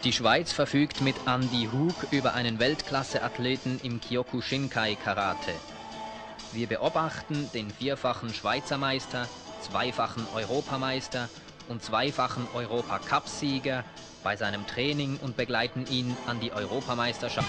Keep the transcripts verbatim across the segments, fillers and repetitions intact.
Die Schweiz verfügt mit Andy Hug über einen Weltklasse-Athleten im Kyokushinkai-Karate. Wir beobachten den vierfachen Schweizer Meister, zweifachen Europameister und zweifachen Europacup-Sieger bei seinem Training und begleiten ihn an die Europameisterschaft.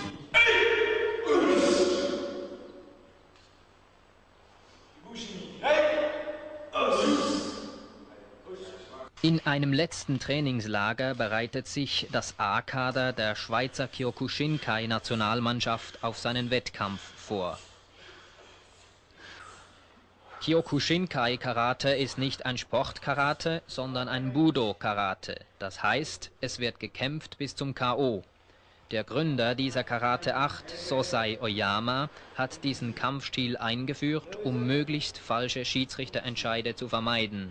In einem letzten Trainingslager bereitet sich das A-Kader der Schweizer Kyokushinkai-Nationalmannschaft auf seinen Wettkampf vor. Kyokushinkai-Karate ist nicht ein Sportkarate, sondern ein Budo-Karate. Das heißt, es wird gekämpft bis zum K O Der Gründer dieser Karate acht, Sosai Oyama, hat diesen Kampfstil eingeführt, um möglichst falsche Schiedsrichterentscheide zu vermeiden.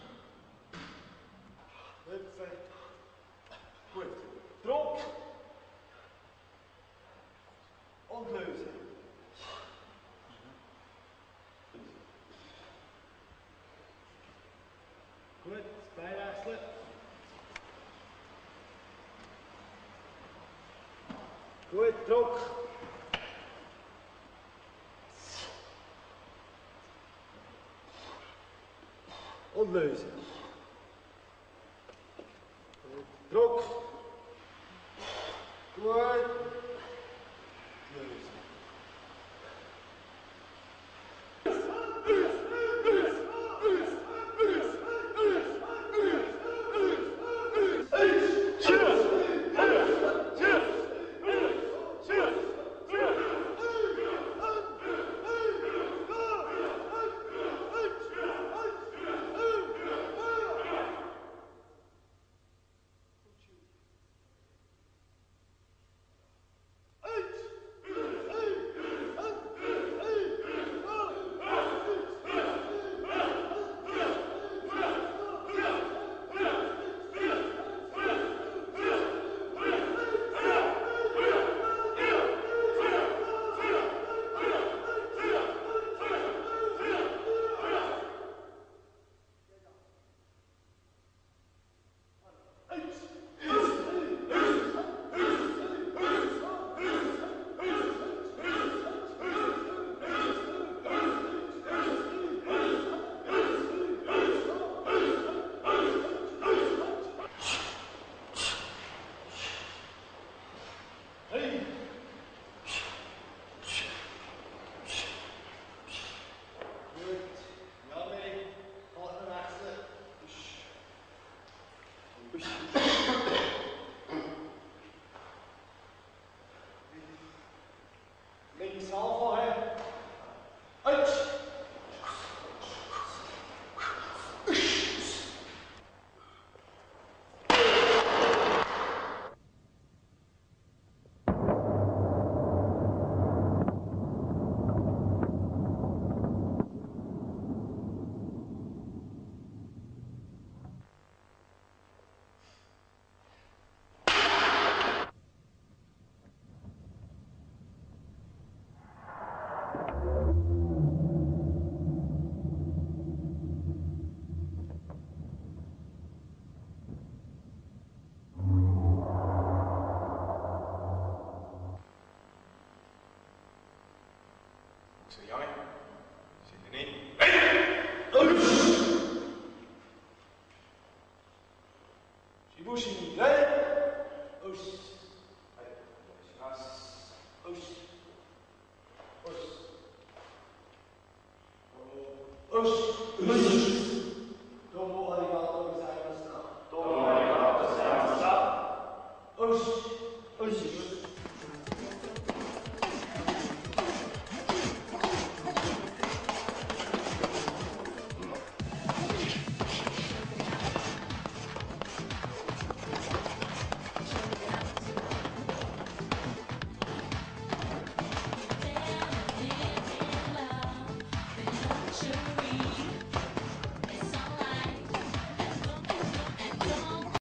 Gut. Druck. Und lösen. Gut, Bein wechseln. Gut, Druck. Und lösen. Druck. Gut. Lösen. Links anfangen. Eins. So, Janne, zit erin. Shibushi, rechts.